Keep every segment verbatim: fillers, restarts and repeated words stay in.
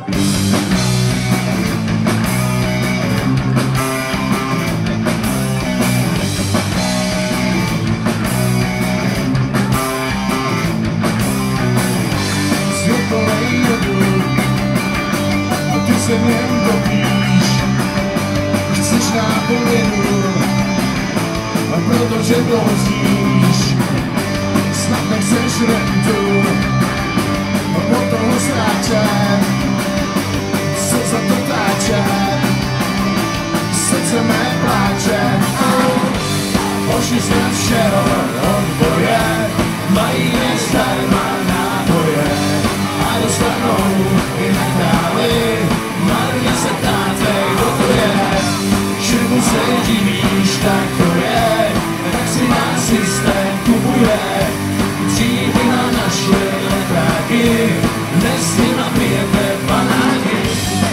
se mnou topíš, chceš nápovědu, a protože blouzíš, snad nechceš rentu, a do toho zráčet, co za to táčet, srdce mé pláče. Hoši z našeho odboje mají nezdarma náboje a dostanou i metály. Marně se ptátej, kdo to je, čemu se divíš, tak to je, tak si nás systém kupuje. Dříve na naše letáky, dnes si napijete panáky.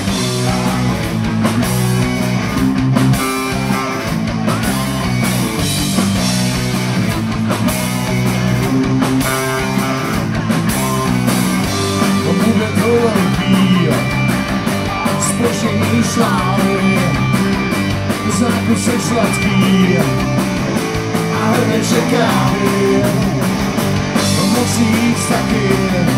To bude to velký zpoždění slávy, zákusek sladký a hrneček kávy. Moc jít taky,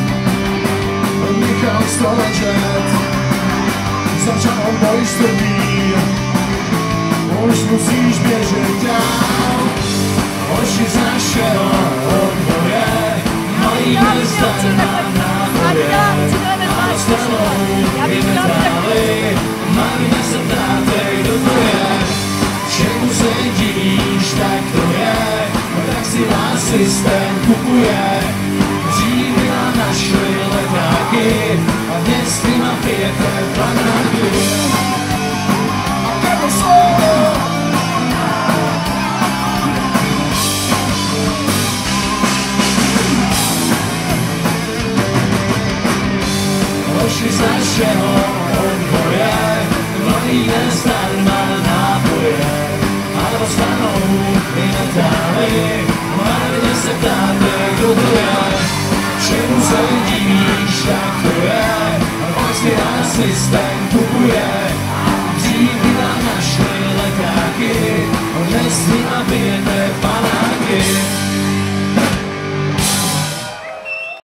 Michal Stolečet začal boj strbí, už musíš běžet dál. Hoši z našeho odboje mají nezdarma náboje a dostanou i metály. Marně se ptátej, kdo to je, čemu se divíš, tak to je, tak si vás systém kupuje. Dříve nám našli letáky a dnes ty napijete panáky. A nebo slovo! Hoši z našeho odboje mají nezdarma náboje a dostanou i metály. Marně se ptátej, kdo to je, čemu se divíš, tak to je, tak si nás systém kupuje. Dříve nám našli letáky, dnes si nabijete panáky.